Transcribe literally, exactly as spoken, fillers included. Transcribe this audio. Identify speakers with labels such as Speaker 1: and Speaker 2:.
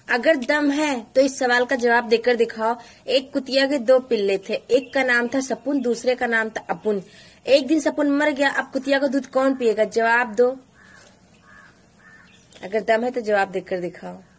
Speaker 1: अगर दम है तो इस सवाल का जवाब देकर दिखाओ। एक कुतिया के दो पिल्ले थे, एक का नाम था सपुन, दूसरे का नाम था अपुन। एक दिन सपुन मर गया, अब कुतिया का दूध कौन पिएगा? जवाब दो। अगर दम है तो जवाब देकर दिखाओ।